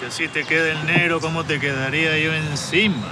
así te queda el negro, ¿cómo te quedaría yo encima?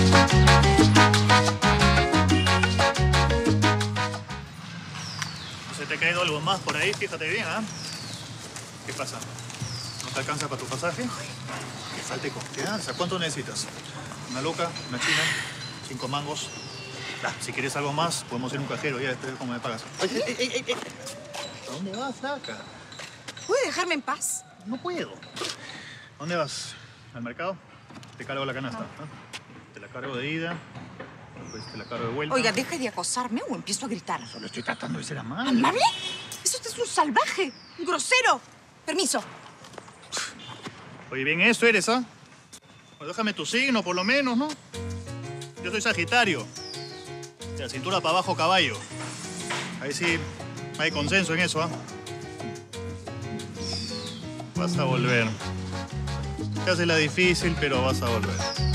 ¿Se te ha caído algo más por ahí? Fíjate bien, ¿ah? ¿Qué pasa? ¿No te alcanza para tu pasaje? Que falte confianza. ¿Cuánto necesitas? ¿Una loca? ¿Una china? 5 mangos. Si quieres algo más, podemos ir a un cajero. Ya, después cómo me pagas. ¡Ey! ¿A dónde vas, flaca? ¿Puede dejarme en paz? No puedo. ¿A dónde vas? ¿Al mercado? Te cargo la canasta. ¿Ah? Te la cargo de ida, después te la cargo de vuelta. Oiga, deje de acosarme o empiezo a gritar. Solo estoy tratando de ser amable. ¿Amable? Eso usted es un salvaje, un grosero. Permiso. Oye, bien eso eres, ¿ah? Pues déjame tu signo, por lo menos, ¿no? Yo soy Sagitario. De la cintura para abajo, caballo. Ahí sí hay consenso en eso, ¿ah? Vas a volver. Te hace la difícil, pero vas a volver.